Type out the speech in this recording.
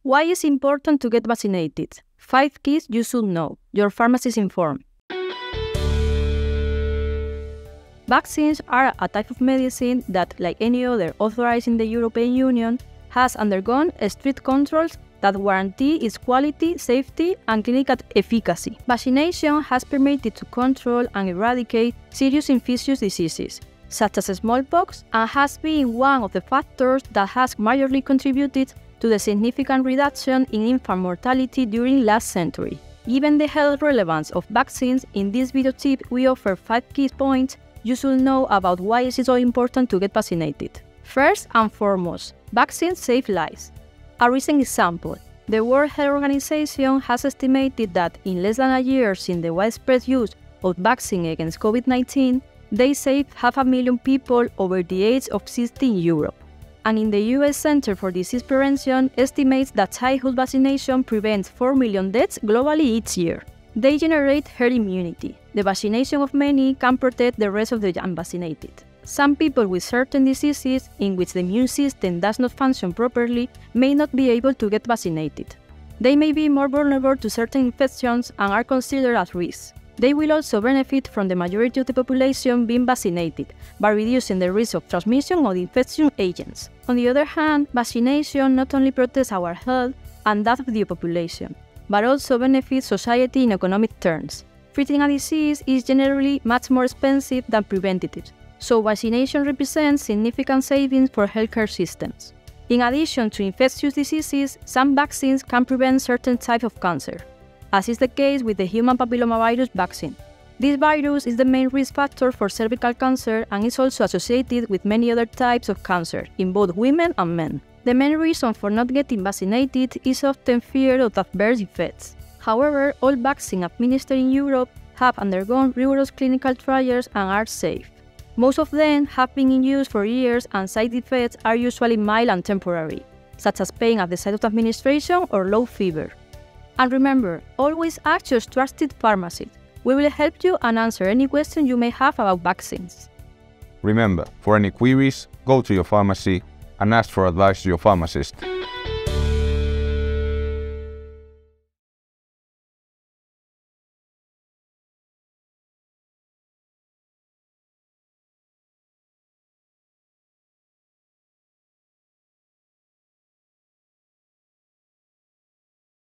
Why is it important to get vaccinated? 5 keys you should know. Your Pharmacist Informs. Vaccines are a type of medicine that, like any other authorized in the European Union, has undergone strict controls that guarantee its quality, safety, and clinical efficacy. Vaccination has permitted to control and eradicate serious infectious diseases, such as smallpox, and has been one of the factors that has majorly contributed to the significant reduction in infant mortality during last century. Given the health relevance of vaccines, in this video tip we offer 5 key points you should know about why it is so important to get vaccinated. First and foremost, vaccines save lives. A recent example, the World Health Organization has estimated that in less than a year since the widespread use of vaccine against COVID-19, they saved 500,000 people over the age of 60 in Europe. And in the US Center for Disease Prevention estimates that childhood vaccination prevents 4 million deaths globally each year. They generate herd immunity. The vaccination of many can protect the rest of the unvaccinated. Some people with certain diseases in which the immune system does not function properly may not be able to get vaccinated. They may be more vulnerable to certain infections and are considered at risk. They will also benefit from the majority of the population being vaccinated by reducing the risk of transmission of infection agents. On the other hand, vaccination not only protects our health and that of the population, but also benefits society in economic terms. Treating a disease is generally much more expensive than preventing it, so vaccination represents significant savings for healthcare systems. In addition to infectious diseases, some vaccines can prevent certain types of cancer, as is the case with the human papillomavirus vaccine. This virus is the main risk factor for cervical cancer and is also associated with many other types of cancer in both women and men. The main reason for not getting vaccinated is often fear of adverse effects. However, all vaccines administered in Europe have undergone rigorous clinical trials and are safe. Most of them have been in use for years and side effects are usually mild and temporary, such as pain at the site of administration or low fever. And remember, always ask your trusted pharmacist. We will help you and answer any question you may have about vaccines. Remember, for any queries, go to your pharmacy and ask for advice to your pharmacist.